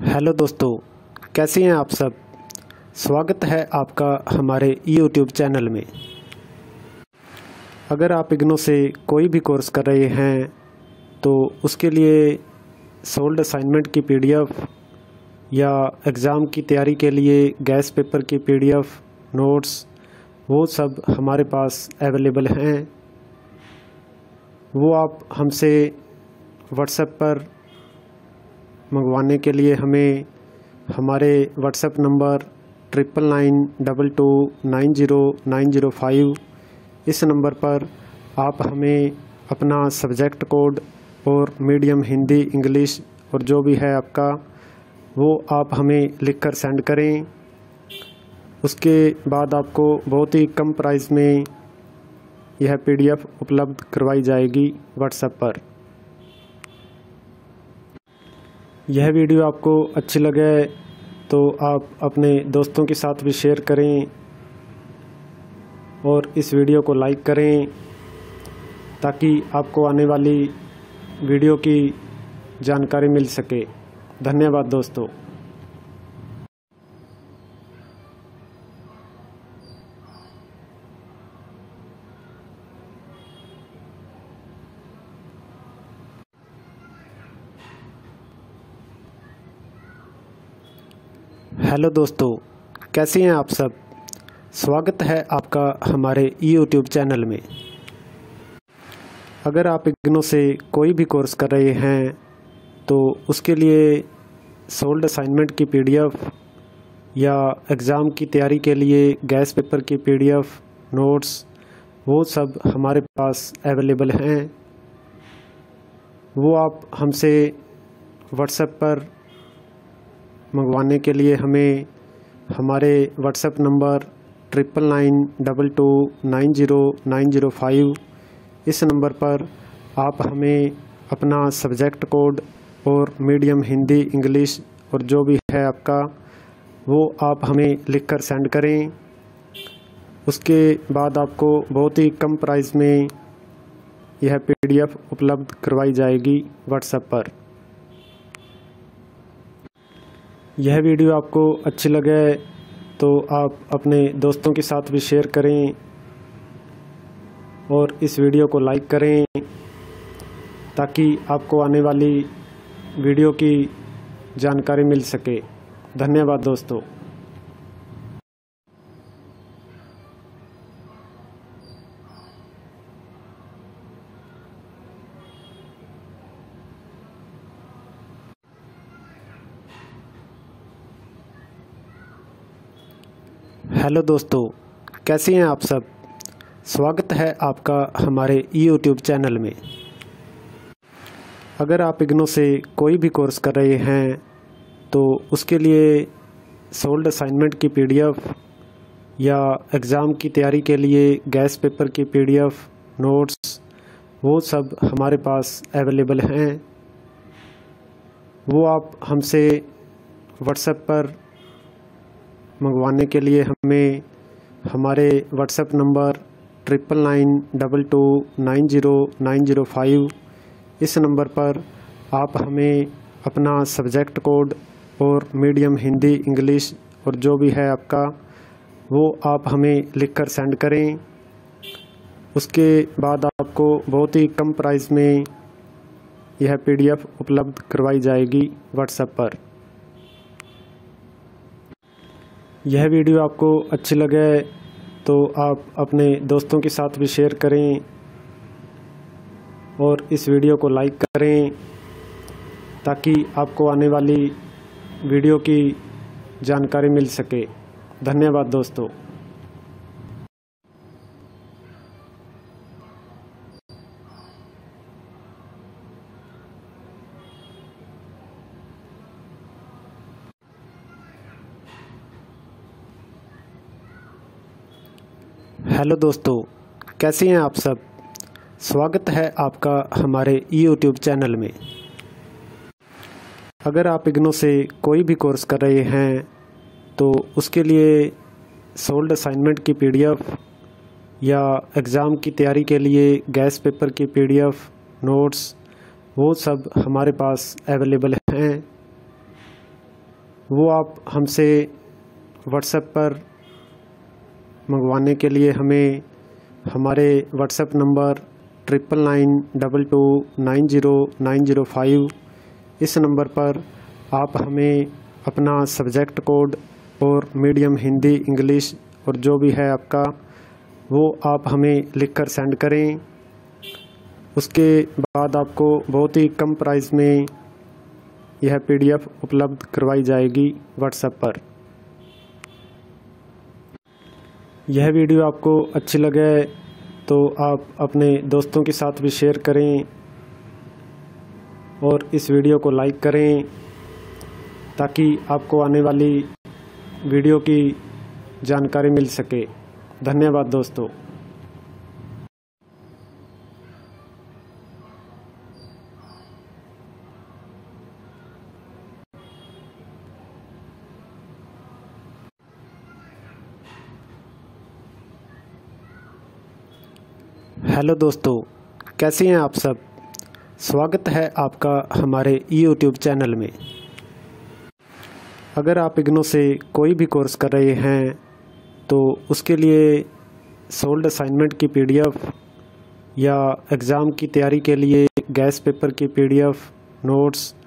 Hello दोस्तों, कैसे हैं आप सब। स्वागत है आपका हमारे YouTube चैनल में। अगर आप इग्नो से कोई भी कोर्स कर रहे हैं तो उसके लिए सोल्ड असाइनमेंट की PDF या एग्ज़ाम की तैयारी के लिए गैस पेपर की PDF, नोट्स, वो सब हमारे पास अवेलेबल हैं। वो आप हमसे व्हाट्सएप पर मंगवाने के लिए हमें हमारे व्हाट्सएप नंबर 9992290905 इस नंबर पर आप हमें अपना सब्जेक्ट कोड और मीडियम हिंदी, इंग्लिश और जो भी है आपका वो आप हमें लिखकर सेंड करें। उसके बाद आपको बहुत ही कम प्राइस में यह PDF उपलब्ध करवाई जाएगी व्हाट्सएप पर। यह वीडियो आपको अच्छी लगे तो आप अपने दोस्तों के साथ भी शेयर करें और इस वीडियो को लाइक करें ताकि आपको आने वाली वीडियो की जानकारी मिल सके। धन्यवाद दोस्तों। हेलो दोस्तों, कैसे हैं आप सब। स्वागत है आपका हमारे YouTube चैनल में। अगर आप इग्नो से कोई भी कोर्स कर रहे हैं तो उसके लिए सोल्ड असाइनमेंट की PDF या एग्ज़ाम की तैयारी के लिए गैस पेपर की PDF, नोट्स, वो सब हमारे पास अवेलेबल हैं। वो आप हमसे व्हाट्सएप पर मंगवाने के लिए हमें हमारे व्हाट्सएप नंबर 9992290905 इस नंबर पर आप हमें अपना सब्जेक्ट कोड और मीडियम हिंदी, इंग्लिश और जो भी है आपका वो आप हमें लिखकर सेंड करें। उसके बाद आपको बहुत ही कम प्राइस में यह PDF उपलब्ध करवाई जाएगी व्हाट्सएप पर। यह वीडियो आपको अच्छी लगे तो आप अपने दोस्तों के साथ भी शेयर करें और इस वीडियो को लाइक करें ताकि आपको आने वाली वीडियो की जानकारी मिल सके। धन्यवाद दोस्तों। हेलो दोस्तों, कैसे हैं आप सब। स्वागत है आपका हमारे YouTube चैनल में। अगर आप इग्नो से कोई भी कोर्स कर रहे हैं तो उसके लिए सोल्ड असाइनमेंट की PDF या एग्ज़ाम की तैयारी के लिए गैस पेपर की PDF, नोट्स, वो सब हमारे पास अवेलेबल हैं। वो आप हमसे व्हाट्सएप पर मंगवाने के लिए हमें हमारे व्हाट्सएप नंबर 9992290905 इस नंबर पर आप हमें अपना सब्जेक्ट कोड और मीडियम हिंदी, इंग्लिश और जो भी है आपका वो आप हमें लिखकर सेंड करें। उसके बाद आपको बहुत ही कम प्राइस में यह PDF उपलब्ध करवाई जाएगी व्हाट्सएप पर। यह वीडियो आपको अच्छी लगे तो आप अपने दोस्तों के साथ भी शेयर करें और इस वीडियो को लाइक करें ताकि आपको आने वाली वीडियो की जानकारी मिल सके। धन्यवाद दोस्तों। हेलो दोस्तों, कैसे हैं आप सब। स्वागत है आपका हमारे YouTube चैनल में। अगर आप इग्नो से कोई भी कोर्स कर रहे हैं तो उसके लिए सोल्ड असाइनमेंट की PDF या एग्ज़ाम की तैयारी के लिए गैस पेपर की PDF, नोट्स, वो सब हमारे पास अवेलेबल हैं। वो आप हमसे व्हाट्सएप पर मंगवाने के लिए हमें हमारे व्हाट्सएप नंबर 9992290905 इस नंबर पर आप हमें अपना सब्जेक्ट कोड और मीडियम हिंदी इंग्लिश और जो भी है आपका वो आप हमें लिखकर सेंड करें। उसके बाद आपको बहुत ही कम प्राइस में यह PDF उपलब्ध करवाई जाएगी व्हाट्सएप पर। यह वीडियो आपको अच्छी लगे तो आप अपने दोस्तों के साथ भी शेयर करें और इस वीडियो को लाइक करें ताकि आपको आने वाली वीडियो की जानकारी मिल सके। धन्यवाद दोस्तों। हेलो दोस्तों, कैसे हैं आप सब। स्वागत है आपका हमारे YouTube चैनल में। अगर आप इग्नो से कोई भी कोर्स कर रहे हैं तो उसके लिए सोल्ड असाइनमेंट की PDF या एग्ज़ाम की तैयारी के लिए गैस पेपर की PDF, नोट्स